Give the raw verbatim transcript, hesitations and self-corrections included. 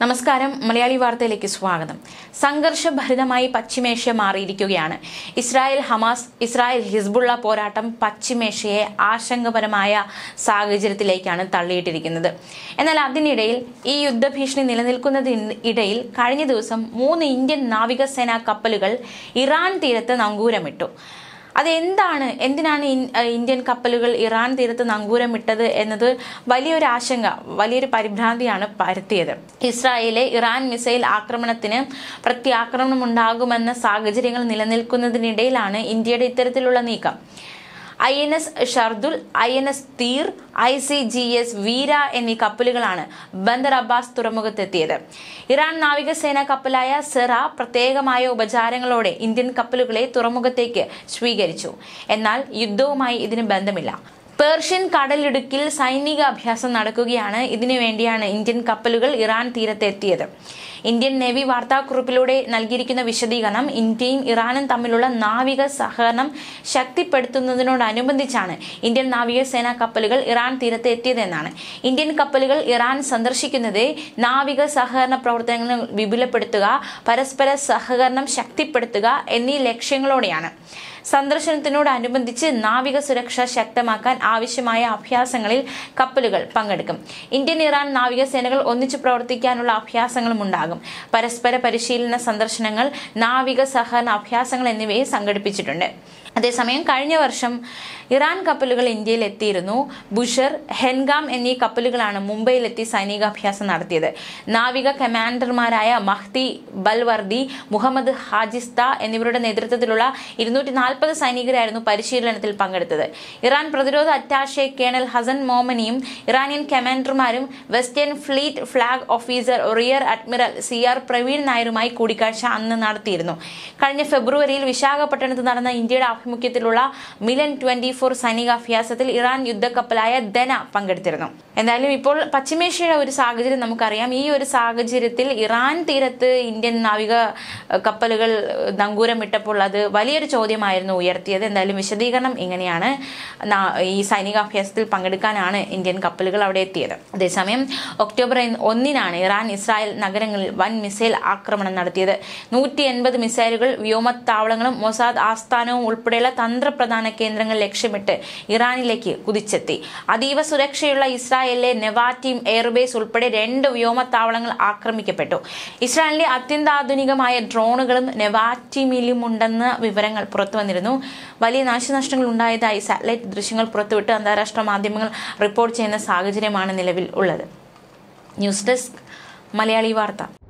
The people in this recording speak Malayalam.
നമസ്കാരം, മലയാളി വാർത്തയിലേക്ക് സ്വാഗതം. സംഘർഷഭരിതമായി പശ്ചിമേഷ്യ മാറിയിരിക്കുകയാണ്. ഇസ്രായേൽ ഹമാസ്, ഇസ്രായേൽ ഹിസ്ബുള്ള പോരാട്ടം പശ്ചിമേഷ്യയെ ആശങ്കപരമായ സാഹചര്യത്തിലേക്കാണ് തള്ളിയിട്ടിരിക്കുന്നത്. എന്നാൽ അതിനിടയിൽ ഈ യുദ്ധഭീഷണി നിലനിൽക്കുന്നതിനിടയിൽ കഴിഞ്ഞ ദിവസം മൂന്ന് ഇന്ത്യൻ നാവികസേനാ കപ്പലുകൾ ഇറാൻ തീരത്ത് നങ്കൂരമിട്ടു. അതെന്താണ്, എന്തിനാണ് ഇന്ത്യൻ കപ്പലുകൾ ഇറാൻ തീരത്ത് നങ്കൂരമിട്ടത് എന്നത് വലിയൊരു ആശങ്ക, വലിയൊരു പരിഭ്രാന്തിയാണ് പരത്തിയത്. ഇസ്രായേലിലെ ഇറാൻ മിസൈൽ ആക്രമണത്തിന് പ്രത്യാക്രമണം ഉണ്ടാകുമെന്ന സാഹചര്യങ്ങൾ നിലനിൽക്കുന്നതിനിടയിലാണ് ഇന്ത്യയുടെ ഇത്തരത്തിലുള്ള നീക്കം. I N S Shardul, I N S Tir, I C G S Veera എന്നീ കപ്പലുകളാണ് ബന്ദർ അബ്ബാസ് തുറമുഖത്തെത്തിയത്. ഇറാൻ നാവികസേന കപ്പലായ സെറ പ്രത്യേകമായ ഉപചാരങ്ങളോടെ ഇന്ത്യൻ കപ്പലുകളെ തുറമുഖത്തേക്ക് സ്വീകരിച്ചു. എന്നാൽ യുദ്ധവുമായി ഇതിന് ബന്ധമില്ല. പേർഷ്യൻ കടലിടുക്കിൽ സൈനിക അഭ്യാസം നടക്കുകയാണ്. ഇതിനു വേണ്ടിയാണ് ഇന്ത്യൻ കപ്പലുകൾ ഇറാൻ തീരത്തെത്തിയത്. ഇന്ത്യൻ നേവി വാർത്താക്കുറിപ്പിലൂടെ നൽകിയിരിക്കുന്ന വിശദീകരണം ഇന്ത്യയും ഇറാനും തമ്മിലുള്ള നാവിക സഹകരണം ശക്തിപ്പെടുത്തുന്നതിനോടനുബന്ധിച്ചാണ് ഇന്ത്യൻ നാവികസേനാ കപ്പലുകൾ ഇറാൻ തീരത്ത് എത്തിയതെന്നാണ്. ഇന്ത്യൻ കപ്പലുകൾ ഇറാൻ സന്ദർശിക്കുന്നത് നാവിക സഹകരണ പ്രവർത്തനങ്ങൾ വിപുലപ്പെടുത്തുക, പരസ്പര സഹകരണം ശക്തിപ്പെടുത്തുക എന്നീ ലക്ഷ്യങ്ങളോടെയാണ്. സന്ദർശനത്തിനോടനുബന്ധിച്ച് നാവിക സുരക്ഷ ശക്തമാക്കാൻ ആവശ്യമായ അഭ്യാസങ്ങളിൽ കപ്പലുകൾ പങ്കെടുക്കും. ഇന്ത്യൻ ഇറാൻ നാവികസേനകൾ ഒന്നിച്ചു പ്രവർത്തിക്കാനുള്ള അഭ്യാസങ്ങളും ഉണ്ടാകും. പരസ്പര പരിശീലന സന്ദർശനങ്ങൾ, നാവിക സഹകരണ അഭ്യാസങ്ങൾ എന്നിവയെ സംഘടിപ്പിച്ചിട്ടുണ്ട്. അതേസമയം കഴിഞ്ഞ വർഷം ഇറാൻ കപ്പലുകൾ ഇന്ത്യയിൽ എത്തിയിരുന്നു. ബുഷർ, ഹെൻഗാം എന്നീ കപ്പലുകളാണ് മുംബൈയിലെത്തി സൈനികാഭ്യാസം നടത്തിയത്. നാവിക കമാൻഡർമാരായ മഹ്ദി ബൽവർദി, മുഹമ്മദ് ഹാജിസ്ത എന്നിവരുടെ നേതൃത്വത്തിലുള്ള ഇരുന്നൂറ്റി നാൽപ്പത് സൈനികരായിരുന്നു പരിശീലനത്തിൽ പങ്കെടുത്തത്. ഇറാൻ പ്രതിരോധ അറ്റാഷെ കേണൽ ഹസൻ മോമനിയും ഇറാനിയൻ കമാൻഡർമാരും western fleet flag officer rear admiral C R Praveen നായരുമായി കൂടിക്കാഴ്ച അന്ന് നടത്തിയിരുന്നു. കഴിഞ്ഞ ഫെബ്രുവരിയിൽ വിശാഖപട്ടണത്ത് നടന്ന ഇന്ത്യയുടെ ആഭിമുഖ്യത്തിലുള്ള മിലൻ ട്വന്റി ഫോർ സൈനികാഭ്യാസത്തിൽ ഇറാൻ യുദ്ധക്കപ്പലായ ദന പങ്കെടുത്തിരുന്നു. എന്തായാലും ഇപ്പോൾ പശ്ചിമേഷ്യയുടെ ഒരു സാഹചര്യം നമുക്കറിയാം. ഈ ഒരു സാഹചര്യത്തിൽ ഇറാൻ തീരത്ത് ഇന്ത്യൻ നാവിക കപ്പലുകൾ നങ്കൂരമിട്ടപ്പോൾ അത് വലിയൊരു ചോദ്യമായിരുന്നു ഉയർത്തിയത്. എന്തായാലും വിശദീകരണം ഇങ്ങനെയാണ്. ഈ സൈനികാഭ്യാസത്തിൽ പങ്കെടുക്കാനാണ് ഇന്ത്യൻ കപ്പലുകൾ അവിടെ എത്തിയത്. അതേസമയം ഒക്ടോബർ ഒന്നിനാണ് ഇറാൻ ഇസ്രായേൽ നഗരങ്ങളിൽ വൻ മിസൈൽ ആക്രമണം നടത്തിയത്. നൂറ്റി എൺപത് മിസൈലുകൾ വ്യോമത്താവളങ്ങളും മൊസാദ് ആസ്ഥാനവും ഉൾപ്പെടെയുള്ള തന്ത്രപ്രധാന കേന്ദ്രങ്ങൾ ലക്ഷ്യമിട്ട് ഇറാനിലേക്ക് കുതിച്ചെത്തി. അതീവ സുരക്ഷയുള്ള ഇസ്രായേലിലെ നെവാറ്റീം എയർബേസ് ഉൾപ്പെടെ രണ്ട് വ്യോമത്താവളങ്ങൾ ആക്രമിക്കപ്പെട്ടു. ഇസ്രായേലിന്റെ അത്യന്താധുനികമായ ഡ്രോണുകളും നെവാറ്റീമിലുമുണ്ടെന്ന വിവരങ്ങൾ പുറത്തുവന്നിരുന്നു. വലിയ നാശനഷ്ടങ്ങൾ ഉണ്ടായതായി സാറ്റലൈറ്റ് ദൃശ്യങ്ങൾ പുറത്തുവിട്ട് അന്താരാഷ്ട്ര മാധ്യമങ്ങൾ റിപ്പോർട്ട് ചെയ്യുന്ന സാഹചര്യമാണ് നിലവിൽ ഉള്ളത്. ന്യൂസ് ഡെസ്ക്, മലയാളി വാർത്ത.